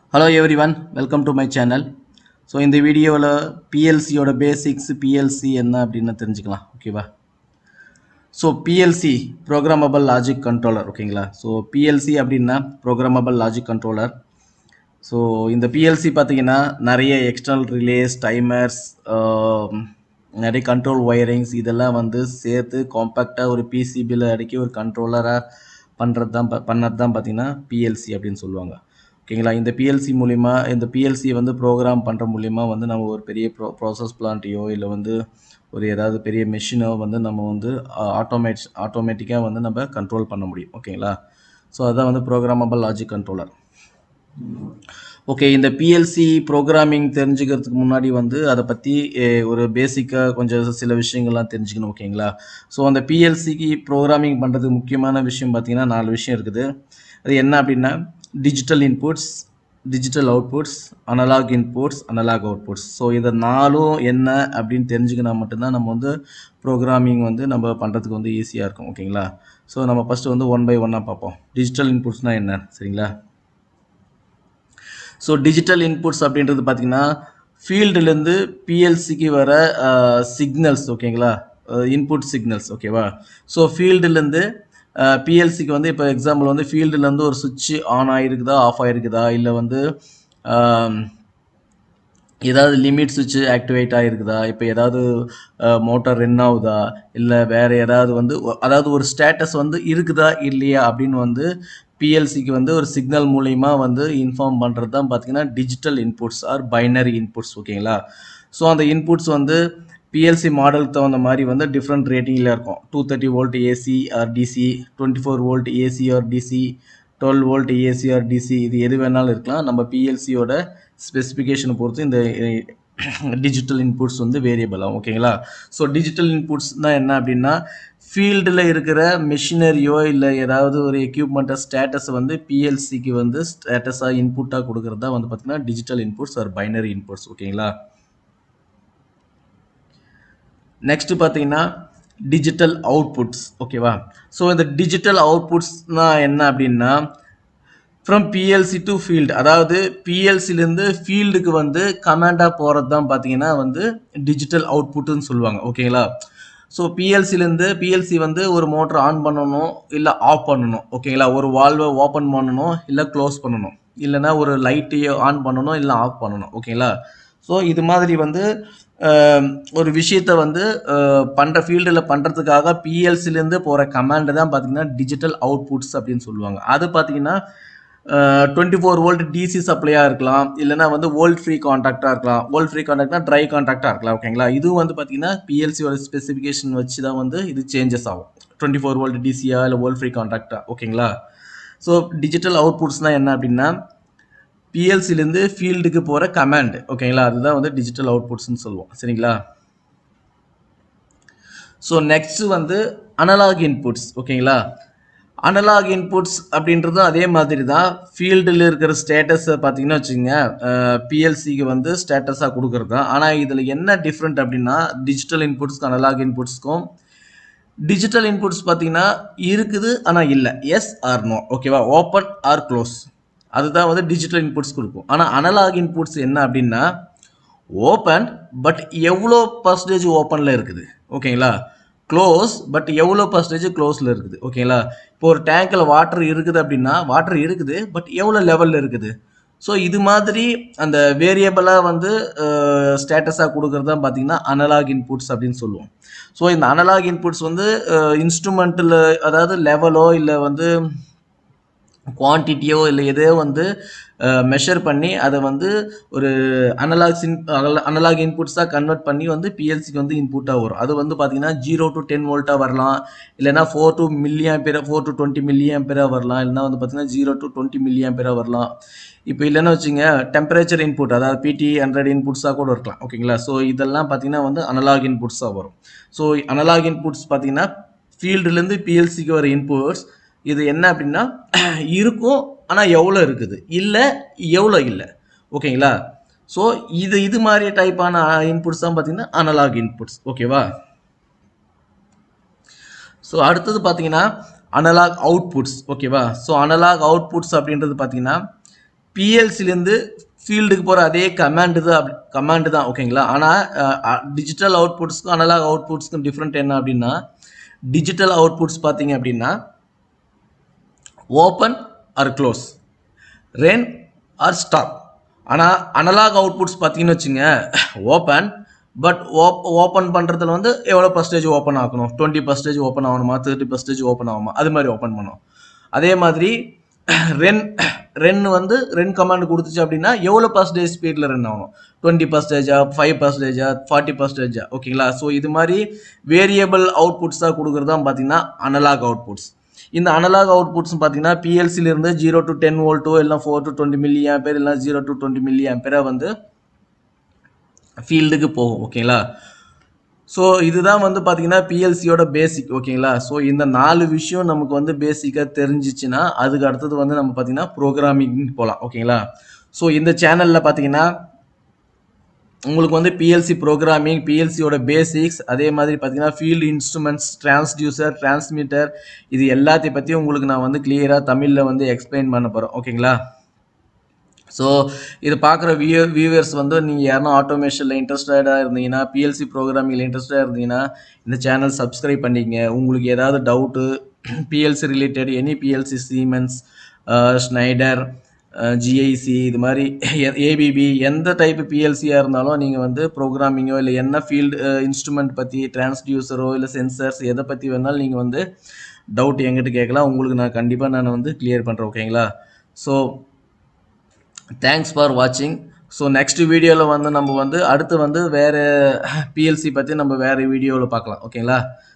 Hello everyone, welcome to my channel. So in the video PLC oda basics PLC enna அப்படினா தெரிஞ்சுக்கலாம் ஓகேவா. So PLC programmable logic controller ஓகேங்களா. So PLC அப்படினா programmable logic controller. So இந்த PLC பாத்தீங்கன்னா நிறைய external relays, timers, நிறைய control wirings இதெல்லாம் வந்து சேர்த்து காம்பாக்டா ஒரு PCB ல அடக்கி ஒரு கண்ட்ரோலரா பண்ணறதுதான் பாத்தீங்கன்னா PLC அப்படினு சொல்லுவாங்க. ஓகேங்களா. இந்த PLC மூலமா இந்த PLC வந்து ப்ரோக்ராம் பண்ற மூலமா வந்து நம்ம ஒரு பெரிய ப்ராசஸ் பிளான்ட்டையோ இல்ல வந்து ஒரு ஏதாவது பெரிய மெஷினோ வந்து நம்ம வந்து ஆட்டோமேட்டிக்கா வந்து நம்ம கண்ட்ரோல் பண்ண முடியும். ஓகேங்களா. சோ அதான் வந்து ப்ரோகிராமபிள் லாஜிக் கண்ட்ரோலர். ஓகே, இந்த PLC ப்ரோகிராமிங் தெரிஞ்சுக்கிறதுக்கு முன்னாடி வந்து அதை பற்றி ஒரு பேசிக்காக கொஞ்சம் சில விஷயங்கள்லாம் தெரிஞ்சுக்கணும். ஓகேங்களா. ஸோ அந்த PLCக்கு ப்ரோக்ராமிங் பண்ணுறதுக்கு முக்கியமான விஷயம் பார்த்தீங்கன்னா 4 விஷயம் இருக்குது. அது என்ன அப்படின்னா digital inputs, digital outputs, analog inputs, analog outputs. So இதை 4ம் என்ன அப்படின்னு தெரிஞ்சுக்கினா மட்டும்தான் நம்ம வந்து ப்ரோக்ராமிங் வந்து நம்ம பண்ணுறதுக்கு வந்து ஈஸியாக இருக்கும். ஓகேங்களா. ஸோ நம்ம ஃபஸ்ட்டு வந்து 1 by 1 பார்ப்போம். டிஜிட்டல் இன்புட்ஸ்னால் என்ன, சரிங்களா. ஸோ டிஜிட்டல் இன்புட்ஸ் அப்படின்றது பார்த்தீங்கன்னா ஃபீல்டுலேருந்து PLCக்கு வர சிக்னல்ஸ். ஓகேங்களா. Input signals. ஓகேவா. ஸோ ஃபீல்டுலேருந்து PLCக்கு வந்து இப்போ எக்ஸாம்பிள் வந்து ஃபீல்டுலேருந்து ஒரு சுவிட்ச் ஆன் ஆகிருக்குதா, ஆஃப் ஆகிருக்குதா, இல்லை வந்து ஏதாவது லிமிட் சுவிட்ச் ஆக்டிவேட் ஆகிருக்குதா, இப்போ ஏதாவது மோட்டார் ரன் ஆகுதா, இல்லை வேறு ஏதாவது வந்து அதாவது ஒரு ஸ்டேட்டஸ் வந்து இருக்குதா இல்லையா அப்படின்னு வந்து PLCக்கு வந்து ஒரு சிக்னல் மூலிமா வந்து இன்ஃபார்ம் பண்ணுறது தான் பார்த்தீங்கன்னா digital inputs or binary inputs. ஓகேங்களா. ஸோ அந்த இன்புட்ஸ் வந்து PLC மாடலுக்கு தகுந்த மாதிரி வந்து டிஃப்ரெண்ட் ரேட்டிங்கில் இருக்கும். 230 volt AC or DC, 24 volt AC or DC, 12 volt AC or DC, இது எது வேணாலும் இருக்கலாம். நம்ம PLCயோட ஸ்பெசிஃபிகேஷனை பொறுத்து இந்த டிஜிட்டல் இன்புட்ஸ் வந்து வேரியபிள் ஆகும். ஓகேங்களா. ஸோ டிஜிட்டல் இன்புட்ஸ்னால் என்ன அப்படின்னா ஃபீல்டில் இருக்கிற மிஷினரியோ இல்லை ஏதாவது ஒரு எக்யூப்மெண்ட்டை ஸ்டேட்டஸை வந்து PLCக்கு வந்து ஸ்டேட்டஸாக இன்புட்டாக கொடுக்குறது தான் வந்து பார்த்திங்கன்னா digital inputs or binary inputs. ஓகேங்களா. நெக்ஸ்ட் பார்த்தீங்கன்னா டிஜிட்டல் அவுட்புட்ஸ். ஓகேவா. ஸோ இந்த டிஜிட்டல் அவுட்புட்ஸ்னா என்ன அப்படின்னா ஃப்ரம் PLC டு ஃபீல்டு, அதாவது PLCலேருந்து ஃபீல்டுக்கு வந்து கமாண்டாக போகிறது தான் பார்த்தீங்கன்னா வந்து டிஜிட்டல் அவுட்புட்டுன்னு சொல்லுவாங்க. ஓகேங்களா. ஸோ PLC வந்து ஒரு மோட்டர் ஆன் பண்ணணும் இல்லை ஆஃப் பண்ணணும். ஓகேங்களா. ஒரு வால்வை ஓப்பன் பண்ணணும் இல்லை க்ளோஸ் பண்ணணும், இல்லைனா ஒரு லைட்டையோ ஆன் பண்ணணும் இல்லை ஆஃப் பண்ணணும். ஓகேங்களா. ஸோ இது மாதிரி வந்து ஒரு விஷயத்தை வந்து பண்ணுற ஃபீல்டில் பண்ணுறதுக்காக PLCலேருந்து போகிற கமாண்டு தான் பார்த்தீங்கன்னா டிஜிட்டல் அவுட்புட்ஸ் அப்படின்னு சொல்லுவாங்க. அது பார்த்தீங்கன்னா 24 வோல்ட் DC சப்ளையாக இருக்கலாம், இல்லைனா வந்து வோல்ட் ஃப்ரீ கான்டாக்டாக இருக்கலாம். வோல்ட் ஃப்ரீ கான்டாக்ட்னா ட்ரை கான்டாக்டாக இருக்கலாம். ஓகேங்களா. இதுவும் வந்து பார்த்தீங்கன்னா PLCயோட ஸ்பெசிஃபிகேஷன் வச்சு தான் வந்து இது சேஞ்சஸ் ஆகும். 24 வோல்ட் DCயா இல்லை வோல்ட் ஃப்ரீ கான்டாக்டா. ஓகேங்களா. ஸோ டிஜிட்டல் அவுட்புட்ஸ்னால் என்ன அப்படின்னா PLCலேருந்து ஃபீல்டுக்கு போகிற கமாண்ட். ஓகேங்களா. அதுதான் வந்து டிஜிட்டல் அவுட்புட்ஸ்ன்னு சொல்லுவோம். சரிங்களா. ஸோ நெக்ஸ்ட் வந்து அனலாக் இன்புட்ஸ். ஓகேங்களா. அனலாக் இன்புட்ஸ் அப்படின்றதும் அதே மாதிரி தான் ஃபீல்டில் இருக்கிற ஸ்டேட்டஸை பார்த்தீங்கன்னா வச்சுக்கோங்க PLCக்கு வந்து ஸ்டேட்டஸாக கொடுக்குறது தான். ஆனால் இதில் என்ன டிஃப்ரெண்ட் அப்படின்னா டிஜிட்டல் இன்புட்ஸ்க்கும் அனலாக் இன்புட்ஸ்க்கும் டிஜிட்டல் இன்புட்ஸ் பார்த்தீங்கன்னா இருக்குது ஆனால் இல்லை, எஸ் ஆர் நோ. ஓகேவா. ஓப்பன் ஆர் க்ளோஸ், அதுதான் வந்து டிஜிட்டல் இன்புட்ஸ் கொடுக்கும். ஆனால் அனலாக் இன்புட்ஸ் என்ன அப்படின்னா ஓப்பன் பட் எவ்வளோ பர்சன்டேஜ் ஓப்பனில் இருக்குது. ஓகேங்களா. க்ளோஸ் பட் எவ்வளோ பர்சன்டேஜ் க்ளோஸில் இருக்குது. ஓகேங்களா. இப்போ ஒரு டேங்கில் வாட்டர் இருக்குது அப்படின்னா வாட்டர் இருக்குது பட் எவ்வளோ லெவலில் இருக்குது. ஸோ இது மாதிரி அந்த வேரியபிளாக வந்து ஸ்டேட்டஸாக கொடுக்குறது தான் பார்த்தீங்கன்னா அனலாக் இன்புட்ஸ் அப்படின்னு சொல்லுவோம். ஸோ இந்த அனலாக் இன்புட்ஸ் வந்து இன்ஸ்ட்ருமெண்ட்டில் அதாவது லெவலோ இல்லை வந்து குவான்டிட்டியோ இல்லை எதையோ வந்து மெஷர் பண்ணி அதை வந்து ஒரு அனலாக் இன்புட்ஸாக கன்வெர்ட் பண்ணி வந்து PLCக்கு வந்து இன்புட்டாக வரும். அது வந்து பார்த்தீங்கன்னா 0 to 10 வோல்ட்டாக வரலாம், இல்லைனா 4 to 20 மில்லியாம்பேராக வரலாம், இல்லைனா வந்து பார்த்தீங்கன்னா 0 to 20 மில்லியாம்பேராக வரலாம். இப்போ இல்லைன்னா வச்சுங்க டெம்பரேச்சர் இன்புட், அதாவது PT 100 இன்புட்ஸாக கூட இருக்கலாம். ஓகேங்களா. ஸோ இதெல்லாம் பார்த்தீங்கன்னா வந்து அனலாக் இன்புட்ஸாக வரும். ஸோ அனலாக் இன்புட்ஸ் பார்த்தீங்கன்னா ஃபீல்டுலேருந்து PLCக்கு வர இன்புட்ஸ் இது என்ன அப்படின்னா இருக்கும் ஆனால் எவ்வளோ இருக்குது, இல்லை எவ்வளோ இல்லை. ஓகேங்களா. ஸோ இது மாதிரி டைப்பான இன்புட்ஸ் தான் பார்த்தீங்கன்னா அனலாக் இன்புட்ஸ். ஓகேவா. ஸோ அடுத்தது பார்த்தீங்கன்னா அனலாக் அவுட்புட்ஸ். ஓகேவா. ஸோ அனலாக் அவுட்புட்ஸ் அப்படின்றது பார்த்தீங்கன்னா பிஎல்சிலேருந்து ஃபீல்டுக்கு போகிற அதே கமாண்டு தான் ஓகேங்களா. ஆனால் டிஜிட்டல் அவுட்புட்ஸ்க்கும் அனலாக் அவுட்புட்ஸ்க்கும் டிஃப்ரெண்ட் என்ன அப்படின்னா, டிஜிட்டல் அவுட்புட்ஸ் பார்த்தீங்க அப்படின்னா open or close, run or stop. ஆனால் அனலாக் அவுட்புட்ஸ் பார்த்தீங்கன்னு வச்சுங்க, ஓப்பன். பட் ஓப்பன் பண்ணுறதுல வந்து எவ்வளோ பர்சன்டேஜ் ஓப்பன் ஆகணும், 20% ஓப்பன் ஆகணுமா, 30% ஓப்பன் ஆகுமா, அது மாதிரி ஓப்பன் பண்ணும். அதே மாதிரி ரென் வந்து ரென் கமாண்ட் கொடுத்துச்சு அப்படின்னா எவ்வளோ பர்சன்டேஜ் ஸ்பீடில் ரன் ஆகணும், 20%, 5%, 40%, ஓகேங்களா. ஸோ இது மாதிரி வேரியபிள் அவுட்புட்ஸாக கொடுக்குறது தான் பார்த்தீங்கன்னா அனலாக் அவுட்புட்ஸ். இந்த அனலாக் அவுட்புட்ஸ் பார்த்தீங்கன்னா பிஎல்சியிலிருந்து 0 to 10 வோல்ட்டோ இல்லை 4 to 20 மில்லி ஆம்பேர் இல்லை 0 to 20 மில்லி ஆம்பேரை வந்து ஃபீல்டுக்கு போகும் ஓகேங்களா. ஸோ இதுதான் வந்து பார்த்தீங்கன்னா பிஎல்சியோட பேசிக் ஓகேங்களா. ஸோ இந்த 4 விஷயம் நமக்கு வந்து பேசிக்காக தெரிஞ்சிச்சுன்னா அதுக்கு அடுத்தது வந்து நம்ம பார்த்தீங்கன்னா ப்ரோக்ராமிங் போகலாம் ஓகேங்களா. ஸோ இந்த சேனலில் பார்த்தீங்கன்னா உங்களுக்கு வந்து பிஎல்சி ப்ரோக்ராமிங், பிஎல்சியோட பேசிக்ஸ், அதே மாதிரி பார்த்தீங்கன்னா ஃபீல்டு இன்ஸ்ட்ருமெண்ட்ஸ், டிரான்ஸ்டியூசர், டிரான்ஸ்மிட்டர், இது எல்லாத்தையும் பற்றியும் உங்களுக்கு நான் வந்து கிளியராக தமிழில் வந்து எக்ஸ்பிளைன் பண்ண போகிறேன் ஓகேங்களா. ஸோ இது பார்க்குற வியூவர்ஸ் வந்து நீங்கள் யாருன்னா ஆட்டோமேஷனில் இன்ட்ரெஸ்டடாக இருந்தீங்கன்னா, பிஎல்சி ப்ரோக்ராமிங்கில் இன்ட்ரெஸ்டாக இருந்தீங்கன்னா இந்த சேனல் சப்ஸ்கிரைப் பண்ணிக்கங்க. உங்களுக்கு ஏதாவது doubt PLC related, any PLC, Siemens, Schneider, GIC, இது மாதிரி ஏபிபி, எந்த டைப்பு பிஎல்சியாக இருந்தாலும் நீங்கள் வந்து ப்ரோக்ராமிங்கோ இல்லை என்ன ஃபீல்டு இன்ஸ்ட்ருமெண்ட் பற்றி, டிரான்ஸ்டியூசரோ இல்லை சென்சர்ஸ் எதை பற்றி வேணாலும் நீங்கள் வந்து டவுட் என்கிட்ட கேட்கலாம். உங்களுக்கு நான் கண்டிப்பாக வந்து கிளியர் பண்ணுறேன் ஓகேங்களா. ஸோ தேங்க்ஸ் ஃபார் வாட்சிங். ஸோ நெக்ஸ்ட் வீடியோவில் வந்து நம்ம வந்து அடுத்து வந்து வேறு பிஎல்சி பற்றி நம்ம வேறு வீடியோவில் பார்க்கலாம் ஓகேங்களா.